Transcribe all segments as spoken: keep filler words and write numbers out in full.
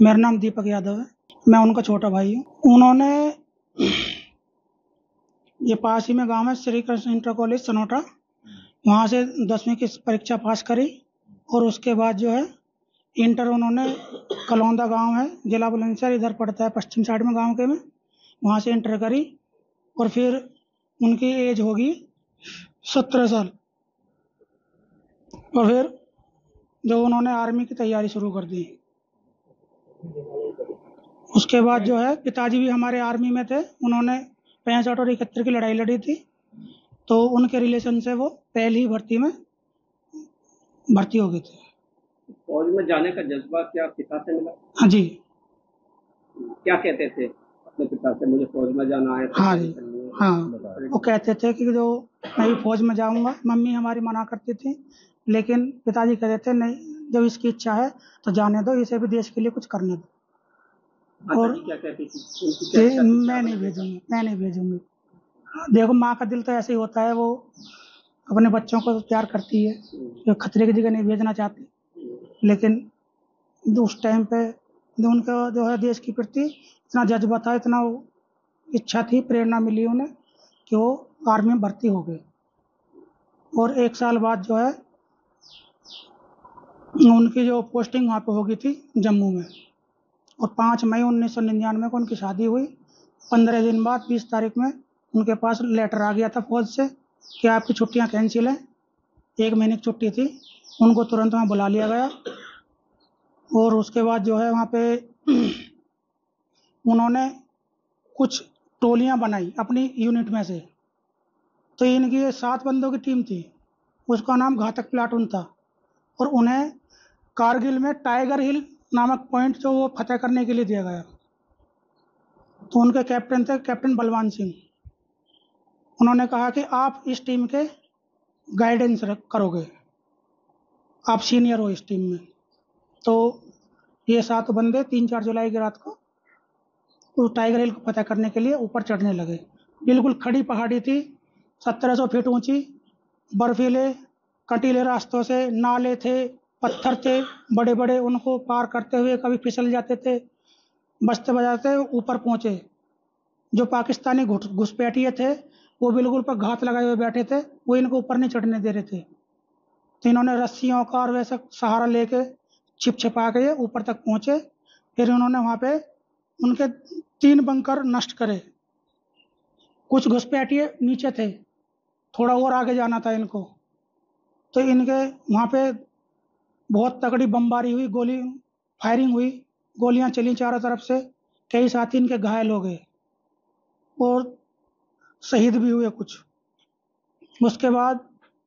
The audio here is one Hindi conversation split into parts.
मेरा नाम दीपक यादव है, मैं उनका छोटा भाई हूँ। उन्होंने ये पास ही में गांव है श्री कृष्ण इंटर कॉलेज सनोटा, वहाँ से दसवीं की परीक्षा पास करी और उसके बाद जो है इंटर उन्होंने कलौंदा गांव है, जिला बुलंदशहर, इधर पड़ता है पश्चिम साइड में गांव के में, वहाँ से इंटर करी और फिर उनकी एज होगी सत्रह साल और फिर जो उन्होंने आर्मी की तैयारी शुरू कर दी। उसके बाद जो है पिताजी भी हमारे आर्मी में थे, उन्होंने पैंसठ और इकहत्तर की लड़ाई लड़ी थी, तो उनके रिलेशन से वो पहली ही भर्ती में भर्ती हो गई थी। फौज में जाने का जज्बा क्या पिता से मिला? हाँ जी। क्या कहते थे अपने पिता से, मुझे फौज में जाना है? हाँ जी, हाँ, वो कहते थे कि जो मैं भी फौज में जाऊंगा। मम्मी हमारी मना करती थी, लेकिन पिताजी कहते थे नहीं, जब इसकी इच्छा है तो जाने दो, इसे भी देश के लिए कुछ करने दो। और क्या कहती थी? ये मैं नहीं भेजूंगी, मैं नहीं भेजूंगी। देखो, माँ का दिल तो ऐसे ही होता है, वो अपने बच्चों को प्यार करती है, जो खतरे की जगह नहीं भेजना चाहती, लेकिन उस टाइम पे जो उनका जो है देश के प्रति इतना जज्बा था, इतना इच्छा थी, प्रेरणा मिली उन्हें कि वो आर्मी में भर्ती हो गए। और एक साल बाद जो है उनकी जो पोस्टिंग वहाँ पे हो गई थी जम्मू में, और पाँच मई उन्नीस सौ निन्यानवे को उनकी शादी हुई। पंद्रह दिन बाद बीस तारीख में उनके पास लेटर आ गया था फौज से कि आपकी छुट्टियाँ कैंसिल हैं। एक महीने की छुट्टी थी, उनको तुरंत वहाँ बुला लिया गया और उसके बाद जो है वहाँ पे उन्होंने कुछ टोलियाँ बनाई अपनी यूनिट में से। तो इनकी ये सात बंदों की टीम थी, उसका नाम घातक प्लाटून था, और उन्हें कारगिल में टाइगर हिल नामक पॉइंट जो वो फतेह करने के लिए दिया गया। तो उनके कैप्टन थे कैप्टन बलवान सिंह। उन्होंने कहा कि आप इस टीम के गाइडेंस करोगे, आप सीनियर हो इस टीम में। तो ये सात बंदे तीन चार जुलाई की रात को तो टाइगर हिल को फतेह करने के लिए ऊपर चढ़ने लगे। बिल्कुल खड़ी पहाड़ी थी, सत्रह सौ फीट ऊंची, बर्फीले कटीले रास्तों से, नाले थे, पत्थर थे बड़े बड़े, उनको पार करते हुए कभी फिसल जाते थे, बजते बजाते ऊपर पहुंचे। जो पाकिस्तानी घुसपैठिए थे वो बिल्कुल पर घात लगाए हुए बैठे थे, वो इनको ऊपर नहीं चढ़ने दे रहे थे। तो इन्होंने रस्सियों का और वैसा सहारा लेके छिप छिपा के ऊपर तक पहुंचे। फिर उन्होंने वहाँ पे उनके तीन बंकर नष्ट करे। कुछ घुसपैठिए नीचे थे, थोड़ा और आगे जाना था इनको, तो इनके वहाँ पे बहुत तगड़ी बमबारी हुई, गोली फायरिंग हुई, गोलियां चली चारों तरफ से, कई साथी इनके घायल हो गए और शहीद भी हुए कुछ। उसके बाद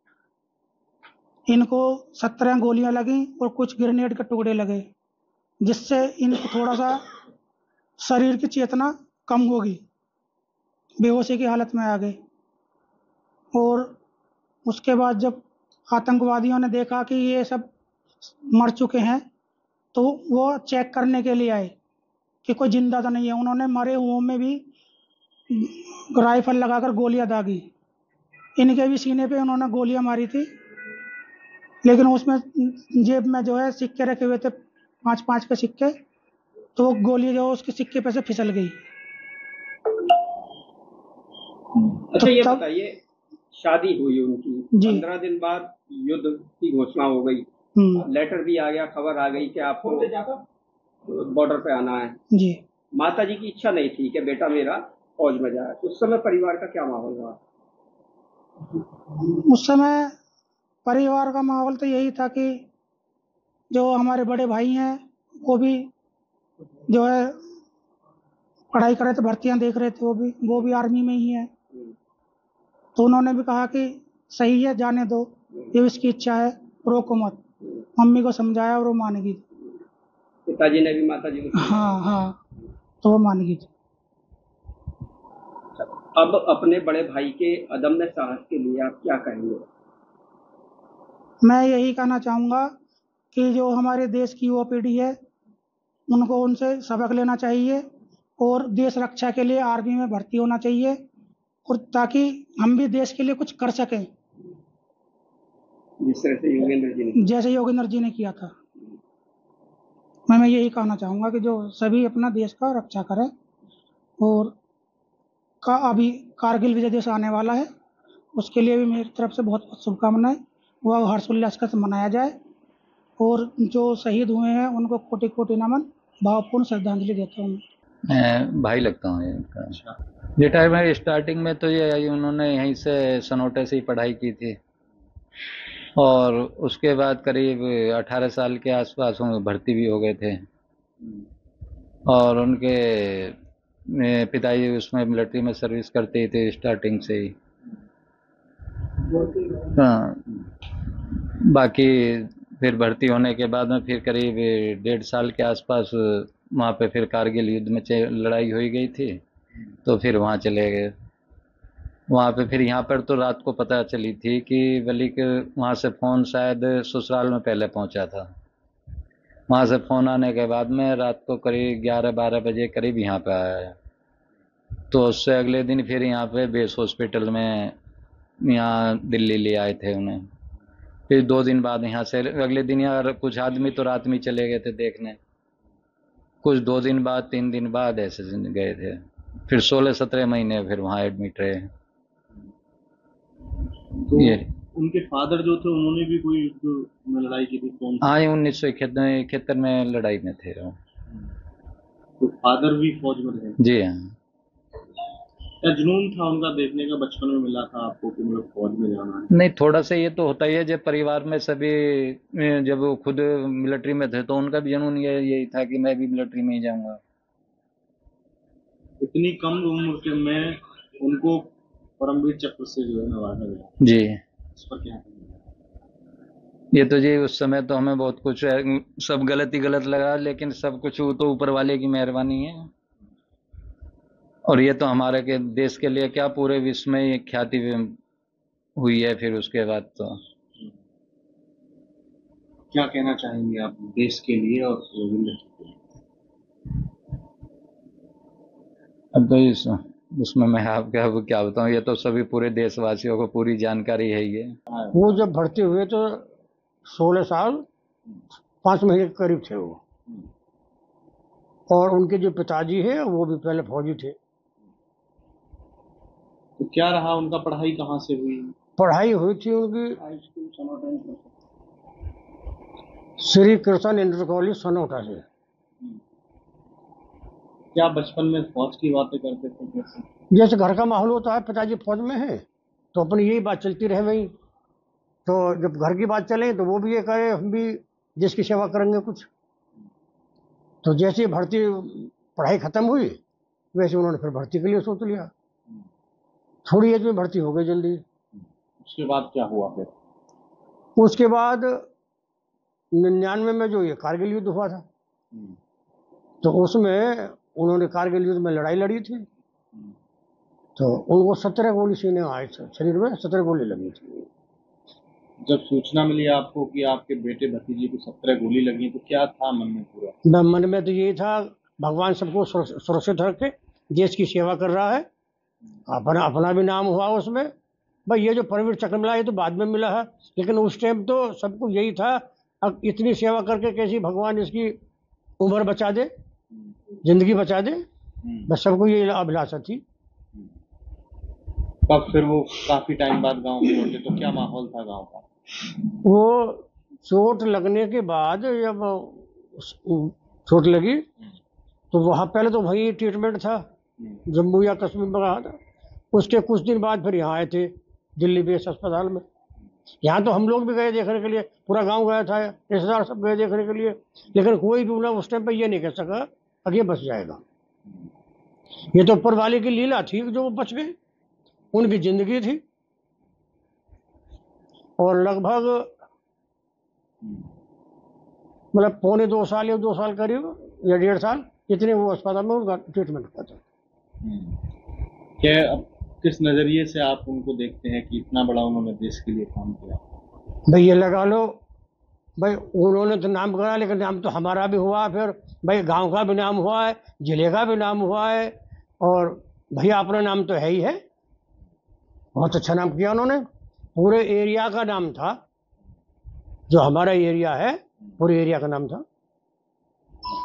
इनको सत्रह गोलियां लगी और कुछ ग्रेनेड के टुकड़े लगे, जिससे इनको थोड़ा सा शरीर की चेतना कम होगी, बेहोशी की हालत में आ गए। और उसके बाद जब आतंकवादियों ने देखा कि ये सब मर चुके हैं, तो वो चेक करने के लिए आए कि कोई जिंदा तो नहीं है। उन्होंने मरे हुओं में भी राइफल लगाकर गोलियां दागी। इनके भी सीने पे उन्होंने गोलियां मारी थी, लेकिन उसमें जेब में जो है सिक्के रखे हुए थे, पाँच पाँच के सिक्के, तो वो गोली जो उसके सिक्के पे से फिसल गई। अच्छा, ये बताइए, शादी हुई उनकी, पंद्रह दिन बाद युद्ध की घोषणा हो गई, लेटर भी आ गया, खबर आ गई कि आपको बॉर्डर पे आना है जी। माता जी की इच्छा नहीं थी कि बेटा मेरा फौज में जाए। उस समय परिवार का क्या माहौल रहा? उस समय परिवार का माहौल तो यही था कि जो हमारे बड़े भाई हैं वो भी जो है पढ़ाई कर रहे थे, भर्तियां देख रहे थे, वो भी वो भी आर्मी में ही है। तो उन्होंने भी कहा कि सही है, जाने दो, ये उसकी इच्छा है, रोको मत। मम्मी को समझाया और वो मान गई। पिताजी ने भी माता जी को? हाँ हाँ, तो वो मान गई थी। अब अपने बड़े भाई के अदम्य साहस के लिए आप क्या कहेंगे? मैं यही कहना चाहूँगा कि जो हमारे देश की युवा पीढ़ी है उनको उनसे सबक लेना चाहिए और देश रक्षा के लिए आर्मी में भर्ती होना चाहिए, और ताकि हम भी देश के लिए कुछ कर सकें, जिस तरह से योगेंद्र जी ने जैसे योगेंद्र जी ने किया था। मैं मैं यही कहना चाहूँगा कि जो सभी अपना देश का रक्षा करें, और का अभी कारगिल विजय दिवस आने वाला है, उसके लिए भी मेरी तरफ से बहुत बहुत शुभकामनाएं। वह हर्षोल्लास के साथ मनाया जाए, और जो शहीद हुए हैं उनको कोटि कोटि नमन, भावपूर्ण श्रद्धांजलि देता हूँ। मैं भाई लगता हूँ इनका। ये टाइम है स्टार्टिंग में तो ये उन्होंने यहीं से सनोटे से ही पढ़ाई की थी, और उसके बाद करीब अठारह साल के आसपास भर्ती भी हो गए थे, और उनके पिताजी उसमें मिलिट्री में सर्विस करते थे स्टार्टिंग से ही। हाँ, बाकी फिर भर्ती होने के बाद में फिर करीब डेढ़ साल के आसपास वहाँ पे फिर कारगिल युद्ध में लड़ाई हुई गई थी, तो फिर वहाँ चले गए। वहाँ पे फिर यहाँ पर तो रात को पता चली थी कि बल्कि वहाँ से फ़ोन शायद ससुराल में पहले पहुँचा था। वहाँ से फ़ोन आने के बाद में रात को करीब ग्यारह बारह बजे करीब यहाँ पे आया, तो उससे अगले दिन फिर यहाँ पे बेस हॉस्पिटल में यहाँ दिल्ली ले आए थे उन्हें। फिर दो दिन बाद यहाँ से अगले दिन यार कुछ आदमी तो रात में चले गए थे देखने, कुछ दो दिन बाद तीन दिन बाद ऐसे गए थे। फिर सोलह सत्रह महीने फिर वहाँ एडमिट रहे। तो ये उनके फादर जो थे उन्होंने भी कोई युद्ध लड़ाई की थी? हाँ, उन्नीस सौ इकहत्तर में लड़ाई में थे वो। तो फादर भी फौज में थे? जी हाँ। क्या जुनून था उनका देखने का बचपन में मिला था आपको कि मतलब फौज में जाना है? नहीं, थोड़ा सा ये तो होता ही है, जब परिवार में सभी जब वो खुद मिलिट्री में थे तो उनका भी जुनून ये यही था कि मैं भी मिलिट्री में ही जाऊंगा। इतनी कम उम्र के में उनको परमवीर चक्र से जो है नवाजा गया। जी, इस पर क्या है? ये तो जी उस समय तो हमें बहुत कुछ सब गलत ही गलत लगा, लेकिन सब कुछ वो तो ऊपर वाले की मेहरबानी है। और ये तो हमारे के देश के लिए क्या पूरे विश्व में ये ख्याति हुई है। फिर उसके बाद तो क्या कहना चाहेंगे आप देश के लिए और मिलिट्री के लिए? अब तो इस उसमें मैं आपको क्या बताऊं, ये तो सभी पूरे देशवासियों को पूरी जानकारी है। ये वो जब भर्ती हुए तो सोलह साल पाँच महीने के करीब थे वो, और उनके जो पिताजी है वो भी पहले फौजी थे। तो क्या रहा उनका, पढ़ाई कहाँ से हुई? पढ़ाई हुई थी उनकी श्री कृष्ण इंटर कॉलेज सनोटा से। क्या बचपन में फौज की बातें करते थे? कैसे? जैसे घर का माहौल होता है, पिताजी फौज में है तो अपनी यही बात चलती रहे वही। तो जब घर की बात चले तो वो भी ये कहे हम भी देश की सेवा करेंगे कुछ। तो जैसे भर्ती पढ़ाई खत्म हुई वैसे उन्होंने फिर भर्ती के लिए सोच लिया। थोड़ी एज में भर्ती हो गई जल्दी। उसके बाद क्या हुआ फिर? उसके बाद निन्यानवे में जो ये कारगिल युद्ध हुआ था, तो उसमें उन्होंने कारगिल युद्ध में लड़ाई लड़ी थी। तो उनको सत्रह गोली सीने आए थे, शरीर में सत्रह गोली लगी थी। जब सूचना मिली आपको कि आपके बेटे भतीजे को सत्रह गोली लगी, तो क्या था मन में? पूरा मन में तो ये था भगवान सबको सुरक्षित रखे, देश की सेवा कर रहा है, अपना अपना भी नाम हुआ उसमें। भाई ये जो परमवीर चक्र मिला ये तो बाद में मिला है, लेकिन उस टाइम तो सबको यही था अब इतनी सेवा करके कैसी भगवान इसकी उम्र बचा दे, जिंदगी बचा दे, बस सबको ये अभिलाषा थी। तब फिर वो काफी टाइम बाद गांव लौटे, तो क्या माहौल था गांव का? वो चोट लगने के बाद जब चोट लगी तो वहाँ पहले तो वही ट्रीटमेंट था, जम्मू या कश्मीर में रहा था। उसके कुछ दिन बाद फिर यहाँ आए थे दिल्ली बेस अस्पताल में। यहाँ तो हम लोग भी गए देखने के लिए, पूरा गांव गया था, रिश्तेदार सब गए देखने के लिए, लेकिन कोई भी उन्हें उस टाइम पर ये नहीं कह सका कि ये बच जाएगा। ये तो ऊपर वाले की लीला थी जो वो बच गए, उनकी जिंदगी थी। और लगभग मतलब पौने दो साल या दो साल करीब या डेढ़ साल इतने वो अस्पताल में उनका ट्रीटमेंट हुआ था। क्या अब किस नजरिए से आप उनको देखते हैं कि इतना बड़ा उन्होंने देश के लिए काम किया? भाई ये लगा लो, भाई उन्होंने तो नाम करा, लेकिन नाम तो हमारा भी हुआ, फिर भाई गांव का भी नाम हुआ है, जिले का भी नाम हुआ है, और भैया अपना नाम तो है ही है। बहुत अच्छा नाम किया उन्होंने, पूरे एरिया का नाम था, जो हमारा एरिया है पूरे एरिया का नाम था।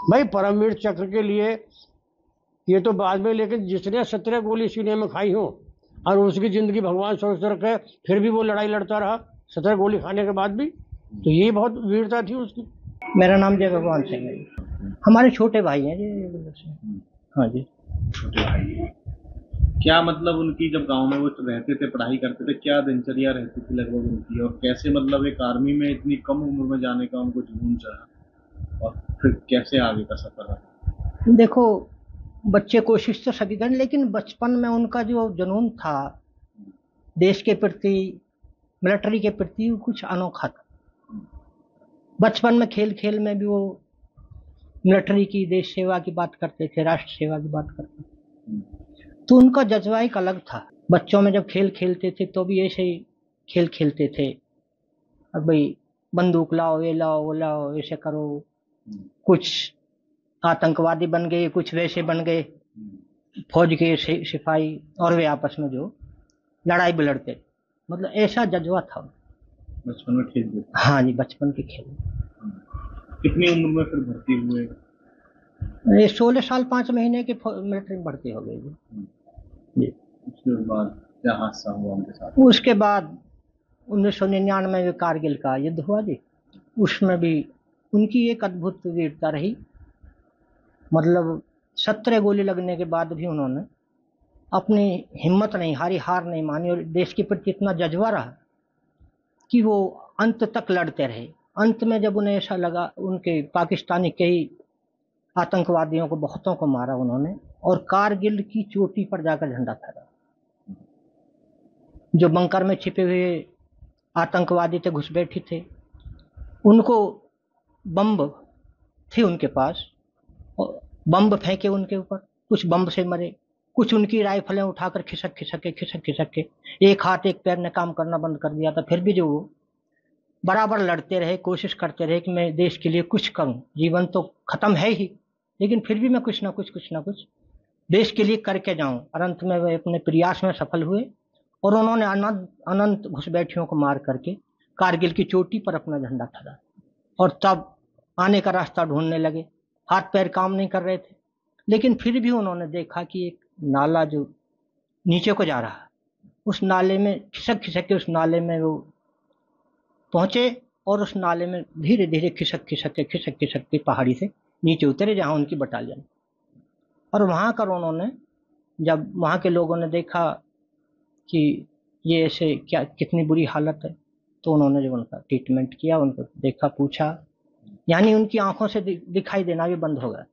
भाई परमवीर चक्र के लिए ये तो बाद में, लेकिन जिसने सत्रह गोली सीने में खाई हो और उसकी जिंदगी भगवान सोच रखे, फिर भी वो लड़ाई लड़ता रहा सत्रह गोली खाने के बाद भी, तो ये बहुत वीरता थी उसकी। मेरा नाम जय भगवान सिंह है। हमारे छोटे भाई हैं जी। हाँ जी। छोटे भाई। क्या मतलब उनकी जब गांव में वो रहते थे, पढ़ाई करते थे, क्या दिनचर्या रहती थी लगभग उनकी, और कैसे मतलब एक आर्मी में इतनी कम उम्र में जाने का उनको जुनून चढ़ा, और फिर कैसे आगे का सफर रहा? देखो, बच्चे कोशिश तो सभी करें, लेकिन बचपन में उनका जो जुनून था देश के प्रति, मिलिट्री के प्रति, कुछ अनोखा था। बचपन में खेल खेल में भी वो मिलिट्री की, देश सेवा की बात करते थे, राष्ट्र सेवा की बात करते थे, तो उनका जज्बा एक अलग था। बच्चों में जब खेल खेलते थे तो भी ऐसे ही खेल खेलते थे, अब भाई बंदूक लाओ, ये लाओ, वो लाओ, ऐसे करो। कुछ आतंकवादी बन गए, कुछ वैसे बन गए फौज के सिपाही, और वे आपस में जो लड़ाई भी लड़ते, मतलब ऐसा जज्बा था बचपन में खेल। हाँ जी, बचपन के खेल। कितनी उम्र में फिर भर्ती हुए? ये सोलह साल पाँच महीने के मिलिट्री में भर्ती हो गए जी। उसके बाद क्या हादसा हुआ उनके साथ? उसके बाद उन्नीस सौ निन्यानवे में कारगिल का युद्ध हुआ जी। उसमें भी उनकी एक अद्भुत वीरता रही। मतलब सत्रह गोली लगने के बाद भी उन्होंने अपनी हिम्मत नहीं हारी, हार नहीं मानी, और देश के प्रति इतना जज्बा रहा कि वो अंत तक लड़ते रहे। अंत में जब उन्हें ऐसा लगा, उनके पाकिस्तानी कई आतंकवादियों को, बहुतों को मारा उन्होंने, और कारगिल की चोटी पर जाकर झंडा फहराया। जो बंकर में छिपे हुए आतंकवादी थे, घुसपैठी थे, उनको बम्ब थे उनके पास, और बम्ब फेंके उनके ऊपर, कुछ बम्ब से मरे, कुछ उनकी राइफलें उठाकर खिसक खिसक के खिसक खिसक के एक हाथ एक पैर ने काम करना बंद कर दिया था। फिर भी जो वो बराबर लड़ते रहे, कोशिश करते रहे कि मैं देश के लिए कुछ करूं, जीवन तो खत्म है ही, लेकिन फिर भी मैं कुछ ना कुछ कुछ ना कुछ देश के लिए करके जाऊं। और अंत में वे अपने प्रयास में सफल हुए, और उन्होंने अनंत अनंत घुसपैठियों को मार करके कारगिल की चोटी पर अपना झंडा फहराया। और तब आने का रास्ता ढूंढने लगे। हाथ पैर काम नहीं कर रहे थे, लेकिन फिर भी उन्होंने देखा कि एक नाला जो नीचे को जा रहा है, उस नाले में खिसक खिसक के उस नाले में वो पहुंचे, और उस नाले में धीरे धीरे खिसक खिसक के खिसक खिसक के पहाड़ी से नीचे उतरे जहां उनकी बटालियन। और वहां कर उन्होंने, जब वहां के लोगों ने देखा कि ये ऐसे क्या, कितनी बुरी हालत है, तो उन्होंने जब उनका ट्रीटमेंट किया, उनको देखा, पूछा, यानी उनकी आंखों से दिखाई देना भी बंद हो गया।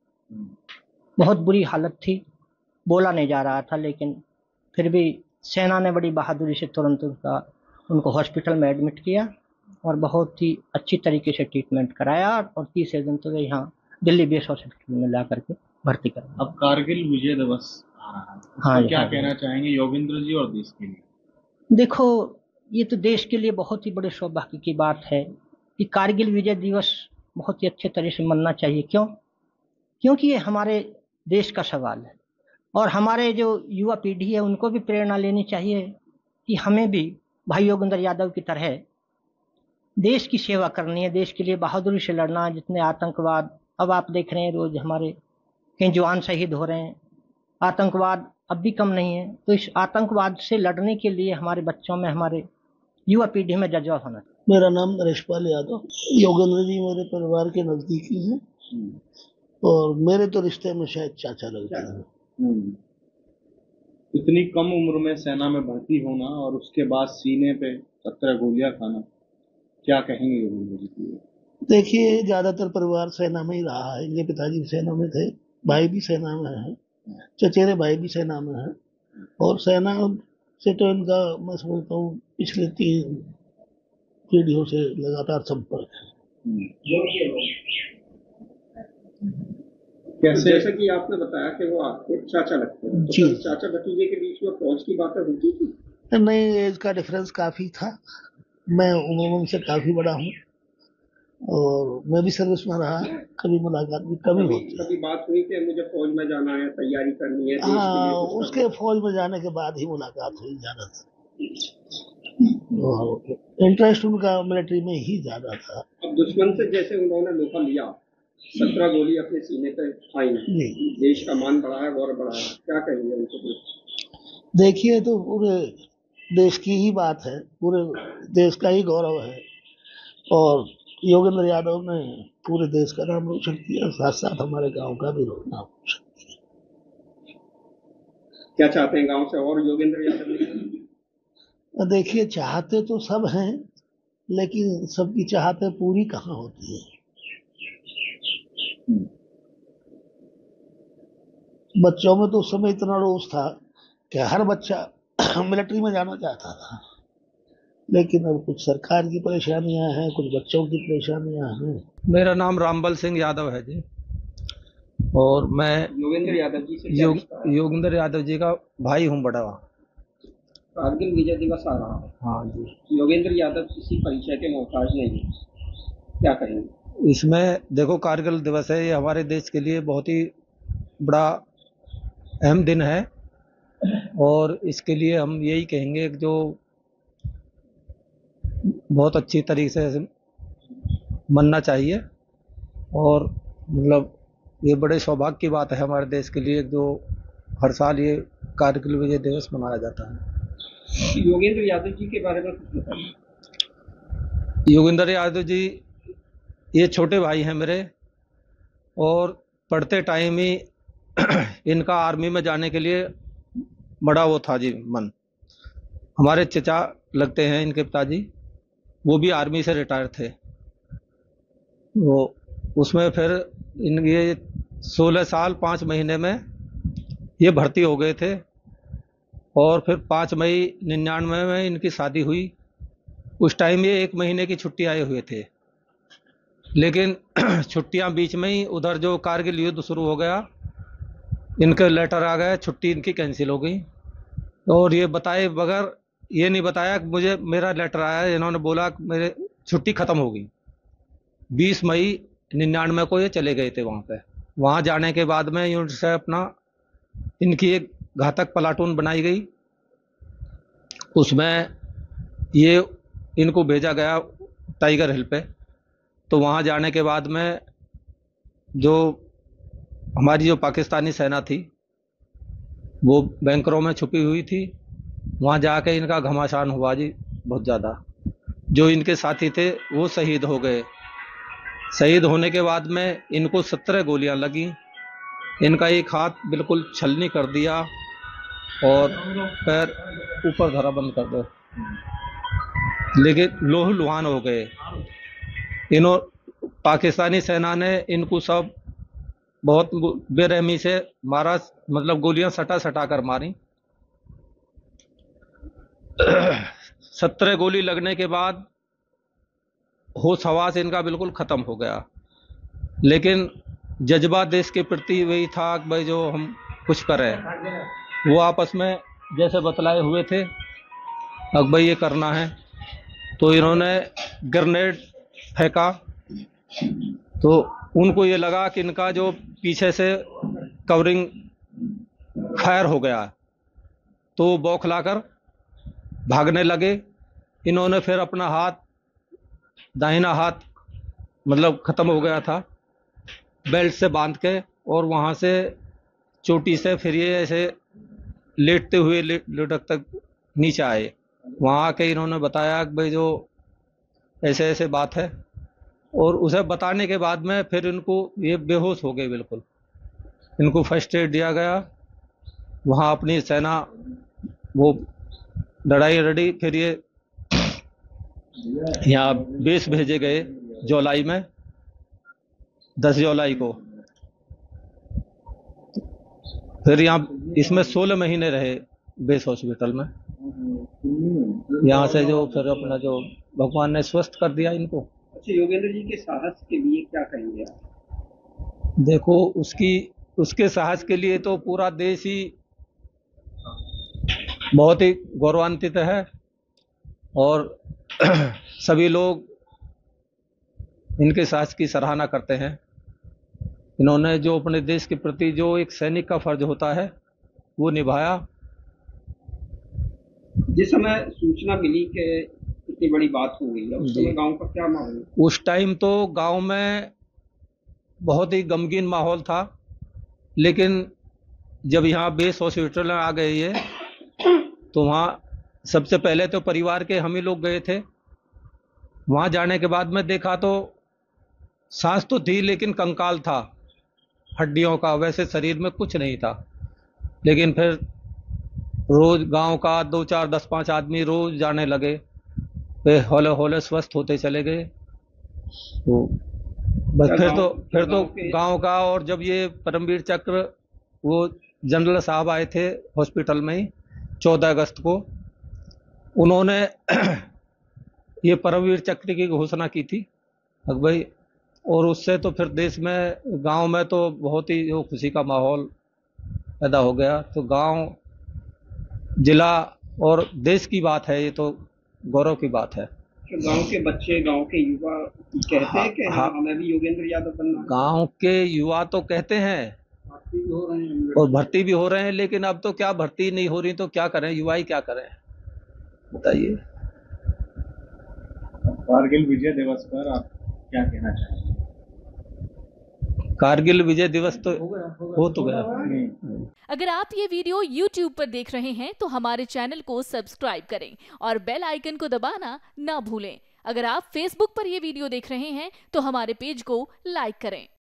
बहुत बुरी हालत थी, बोला नहीं जा रहा था, लेकिन फिर भी सेना ने बड़ी बहादुरी से तुरंत उनका उनको हॉस्पिटल में एडमिट किया, और बहुत ही अच्छी तरीके से ट्रीटमेंट कराया, और तीसरे दिन तो यहाँ दिल्ली बेस हॉस्पिटल में ला करके भर्ती करा। अब कारगिल विजय दिवस आ रहा है, हाँ, क्या हाँ, कहना चाहेंगे योगेंद्र जी और देश के लिए? देखो, ये तो देश के लिए बहुत ही बड़े सौभाग्य की बात है कि कारगिल विजय दिवस बहुत ही अच्छे तरह से मनना चाहिए। क्यों? क्योंकि ये हमारे देश का सवाल है, और हमारे जो युवा पीढ़ी है उनको भी प्रेरणा लेनी चाहिए कि हमें भी भाई योगेंद्र यादव की तरह देश की सेवा करनी है, देश के लिए बहादुरी से लड़ना है। जितने आतंकवाद, अब आप देख रहे हैं रोज हमारे कई जवान शहीद हो रहे हैं, आतंकवाद अब भी कम नहीं है। तो इस आतंकवाद से लड़ने के लिए हमारे बच्चों में, हमारे युवा पीढ़ी में जज्बा होना चाहिए। मेरा नाम नरेश पाल यादव। योगेंद्र जी मेरे परिवार के नजदीकी हैं, और मेरे तो रिश्ते में शायद चाचा लगते हैं। इतनी कम उम्र में सेना में भर्ती होना, और उसके बाद सीने पे सत्रह गोलियां खाना, क्या कहेंगे योगेंद्र जी की? देखिए, ज्यादातर परिवार सेना में ही रहा है। इनके पिताजी भी सेना में थे, भाई भी सेना में है, चचेरे भाई भी सेना में है, और सेना से तो इनका, मैं समझता हूँ, पिछले तीन पीढ़ियों से लगातार संपर्क है। कैसे? जैसे कि आपने बताया कि वो आपके चाचा लगते हैं, तो जी। चाचा भतीजे के बीच में फौज की बातें होती थी? नहीं, एज का डिफरेंस काफी था। मैं उम्र में उनसे काफी बड़ा हूँ, और मैं भी सर्विस में रहा, कभी मुलाकात भी कभी होती है। कभी बात हुई कि मुझे फौज में जाना है, तैयारी करनी है? हाँ, उसके फौज में जाने के बाद ही मुलाकात हुई ज्यादा था। इंटरेस्ट उनका मिलिट्री में ही ज्यादा था। अब दुश्मन से जैसे उन्होंने लोहा लिया, सत्रह गोली अपने सीने पे आई, देश का मान बढ़ाया, गौरव बढ़ाया, क्या कहेंगे उनको? देखिए, तो पूरे देश की ही बात है, पूरे देश का ही गौरव है। और योगेंद्र यादव ने पूरे देश का नाम रोशन किया, साथ साथ हमारे गांव का भी नाम रोशन किया। क्या चाहते हैं गांव से और योगेंद्र यादव? देखिए, चाहते तो सब हैं, लेकिन सबकी चाहते पूरी कहाँ होती है। बच्चों में तो उस समय इतना रोष था कि हर बच्चा मिलिट्री में जाना चाहता था, लेकिन अब कुछ सरकार की परेशानियां हैं, कुछ बच्चों की परेशानियां हैं। मेरा नाम रामबल सिंह यादव है जी, और मैं योगेंद्र यादव जी से यो, योगेंद्र यादव जी का भाई हूँ बड़ा। कारगिल विजय दिवस आ रहा है। हाँ जी। योगेंद्र यादव किसी परिचय के मोहताज नहीं है, क्या कहेंगे इसमें? देखो, कारगिल दिवस है, ये हमारे देश के लिए बहुत ही बड़ा अहम दिन है, और इसके लिए हम यही कहेंगे कि जो बहुत अच्छी तरीके से मनना चाहिए, और मतलब ये बड़े सौभाग्य की बात है हमारे देश के लिए जो हर साल ये कारगिल विजय दिवस मनाया जाता है। योगेंद्र यादव जी के बारे में कुछ बताइए। योगेंद्र यादव जी ये छोटे भाई हैं मेरे, और पढ़ते टाइम ही इनका आर्मी में जाने के लिए बड़ा वो था जी मन। हमारे चचा लगते हैं इनके पिताजी, वो भी आर्मी से रिटायर थे। वो उसमें फिर इन ये सोलह साल पाँच महीने में ये भर्ती हो गए थे, और फिर पाँच मई निन्यानवे में इनकी शादी हुई। उस टाइम ये एक महीने की छुट्टी आए हुए थे, लेकिन छुट्टियां बीच में ही उधर जो कारगिल युद्ध शुरू हो गया, इनके लेटर आ गए, छुट्टी इनकी कैंसिल हो गई। और ये बताए बगैर, ये नहीं बताया कि मुझे मेरा लेटर आया, इन्होंने बोला कि मेरे छुट्टी ख़त्म हो गई। बीस मई निन्यानवे को ये चले गए थे वहाँ पे। वहाँ जाने के बाद में यूनिट से अपना इनकी एक घातक प्लाटून बनाई गई, उसमें ये इनको भेजा गया टाइगर हिल पे। तो वहाँ जाने के बाद में जो हमारी जो पाकिस्तानी सेना थी वो बैंकरों में छुपी हुई थी, वहाँ जाके इनका घमासान हुआ जी बहुत ज़्यादा। जो इनके साथी थे वो शहीद हो गए। शहीद होने के बाद में इनको सत्रह गोलियां लगी, इनका एक हाथ बिल्कुल छलनी कर दिया और पैर ऊपर धरा बंद कर दो, लेकिन लोह लुहान हो गए। इन्हों पाकिस्तानी सेना ने इनको सब बहुत बेरहमी से मारा, मतलब गोलियां सटा सटा कर मारी। सत्रह गोली लगने के बाद होश हवास इनका बिल्कुल खत्म हो गया, लेकिन जज्बा देश के प्रति वही था कि भाई जो हम कुछ करें। वो आपस में जैसे बतलाए हुए थे अब भाई ये करना है, तो इन्होंने ग्रेनेड फेंका। तो उनको ये लगा कि इनका जो पीछे से कवरिंग फायर हो गया, तो बौखलाकर भागने लगे। इन्होंने फिर अपना हाथ, दाहिना हाथ मतलब ख़त्म हो गया था, बेल्ट से बांध के, और वहाँ से चोटी से फिर ये ऐसे लेटते हुए लुढ़क तक नीचे आए। वहाँ आके इन्होंने बताया कि भाई जो ऐसे ऐसे बात है, और उसे बताने के बाद में फिर इनको ये बेहोश हो गए बिल्कुल। इनको फर्स्ट एड दिया गया, वहाँ अपनी सेना वो लड़ाई लड़ी। फिर ये यहाँ बेस भेजे गए जुलाई में, दस जुलाई को। फिर यहाँ इसमें सोलह महीने रहे बेस हॉस्पिटल में। यहाँ से जो फिर अपना जो भगवान ने स्वस्थ कर दिया इनको। अच्छा, योगेंद्र जी के साहस के लिए क्या कहेंगे आप? देखो, उसकी उसके साहस के लिए तो पूरा देश ही बहुत ही गौरवान्वित है, और सभी लोग इनके साहस की सराहना करते हैं। इन्होंने जो अपने देश के प्रति जो एक सैनिक का फर्ज होता है वो निभाया। जिस समय सूचना मिली कि इतनी बड़ी बात हो गई है, उस समय गांव का क्या माहौल? उस टाइम तो गांव में बहुत ही गमगीन माहौल था। लेकिन जब यहाँ बेस हॉस्पिटल में आ गए ये, तो वहाँ सबसे पहले तो परिवार के हम ही लोग गए थे। वहाँ जाने के बाद में देखा तो सांस तो थी लेकिन कंकाल था हड्डियों का, वैसे शरीर में कुछ नहीं था। लेकिन फिर रोज गांव का दो चार दस पांच आदमी रोज जाने लगे, फिर हौले हौले स्वस्थ होते चले गए। तो बस फिर तो फिर तो गांव का, और जब ये परमवीर चक्र वो जनरल साहब आए थे हॉस्पिटल में ही चौदह अगस्त को, उन्होंने ये परमवीर चक्र की घोषणा की थी भाई, और उससे तो फिर देश में गांव में तो बहुत ही जो खुशी का माहौल पैदा हो गया। तो गांव, जिला और देश की बात है, ये तो गौरव की बात है। गांव के बच्चे, गांव के युवा कहते हैं कि हाँ, हमें भी योगेंद्र यादव बनना है। गांव के युवा तो कहते हैं हो रहे हैं और भर्ती भी हो रहे हैं, लेकिन अब तो क्या भर्ती नहीं हो रही तो क्या करें, युवा ही क्या करें, बताइए। कारगिल विजय दिवस पर आप क्या कहना चाहेंगे? कारगिल विजय दिवस तो हो तो गया। अगर आप ये वीडियो YouTube पर देख रहे हैं तो हमारे चैनल को सब्सक्राइब करें और बेल आइकन को दबाना ना भूलें। अगर आप Facebook पर ये वीडियो देख रहे हैं तो हमारे पेज को लाइक करें।